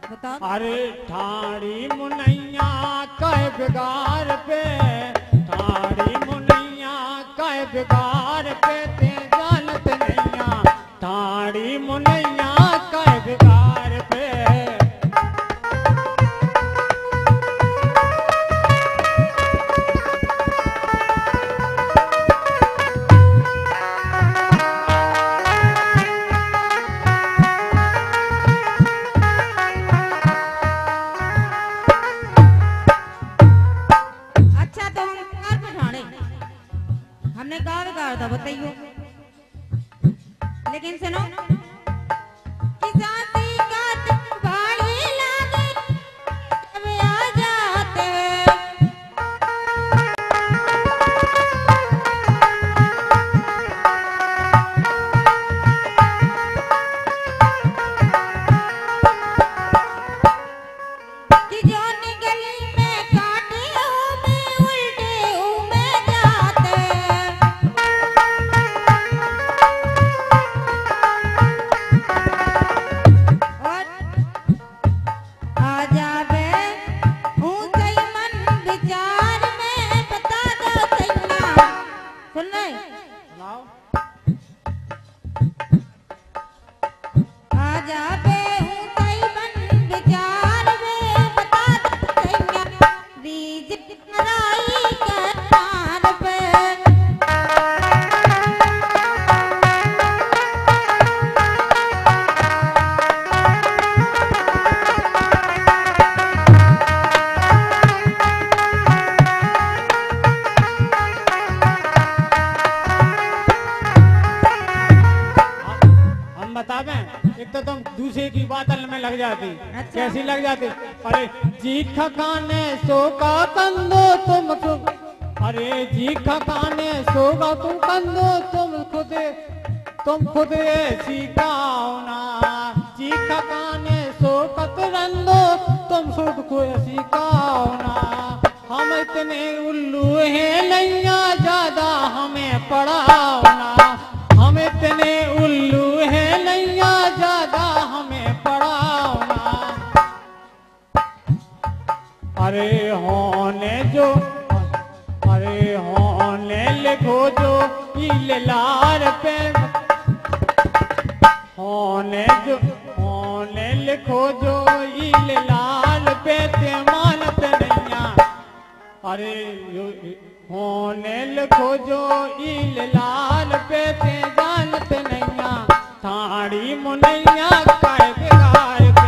बताओ। अरे ठाड़ी मुनैया कह बिगार पे, ठाड़ी मुनैया कह बिगार पे ते जानत नैया, ठाड़ी मुनैया कह बिगार पे। हमने कहा बिगाड़ था बताइयो, लेकिन सुनो कि साथी का तुम भाई लागे अब आ जाते। कि जो गली में काटे हो में उल्टे हो में जाते। एक तो तुम दूसरे की बात में लग जाती। अच्छा। कैसी लग जाती? अरे जी खकाने सो का कंदो तुम, अरे जी खकाने सो का तुम कंदो तुम खुद ऐसी गाओ ना। जी खकाने सो कत रंदो तुम खुद को ऐसी गाओ ना। हम इतने उल्लू हैं नैया ज्यादा हमें पढ़ाओ ना। हम इतने उल्लू हैं नैया ज्यादा हमें पढ़ाओ ना। अरे होने लिखो जो लार पे, होने लिखो जो लाल पे ते मानत नैया। अरे होने लिखो जो लाल पे ते जानत नैया। ठाड़ी मुनैया कह बिगार पे।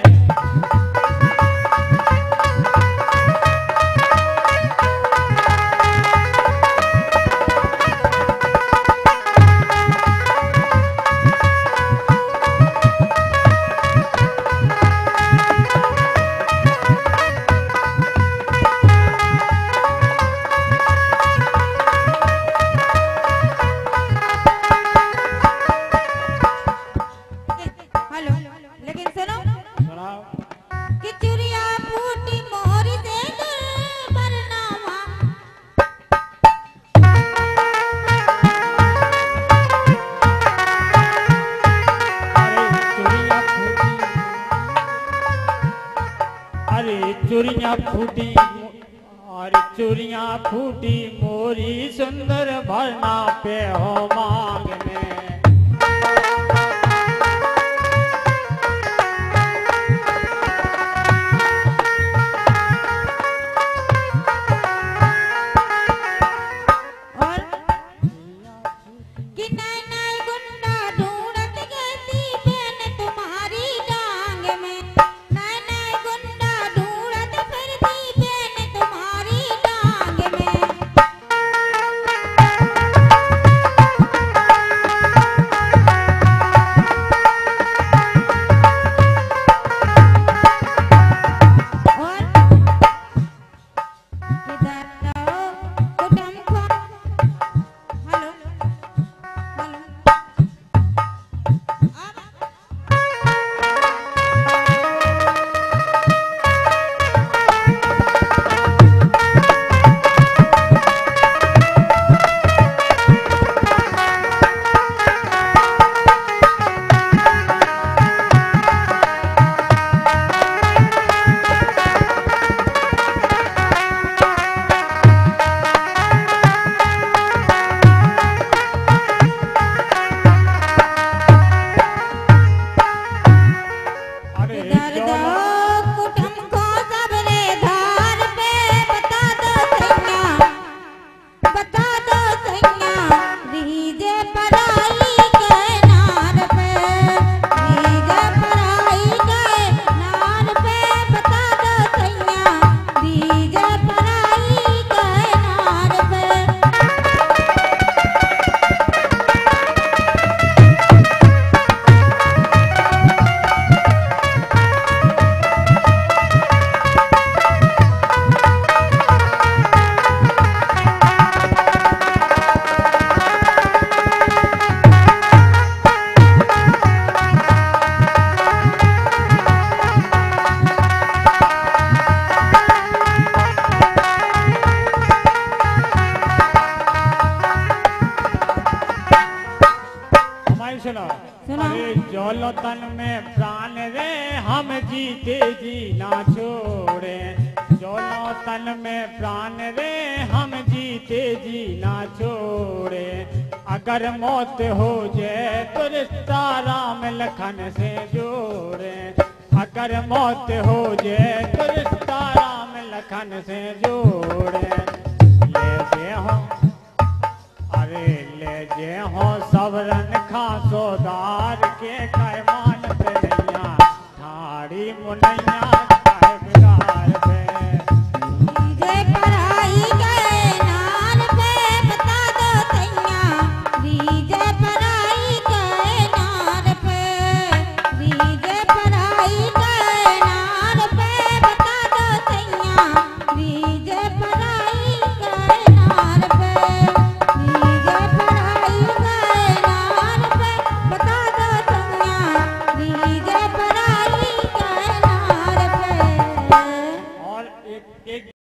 चूड़ियाँ फूटी मोरी सुंदर भरना पे हो मांग में। कर दो कुटुम को सबरे धार पे बता दो सैया रीजे पराई के नार पे रीजे पराई के नार पे बता दो सैया रीजे पराई के नार पे सुनो सुनो। अरे जोलो तन में प्राण रे हम जीते जी ना छोड़े जोलो तन में प्राण रे हम जीते जी ना छोड़े अगर मौत हो जाए तो रिश्ता राम लखन से जोड़े अगर मौत हो जाए तो रिश्ता राम लखन से जोड़े ले हो अरे ले जे हो सबरन खा सोदार के कैमान नैया ठाड़ी मुनैया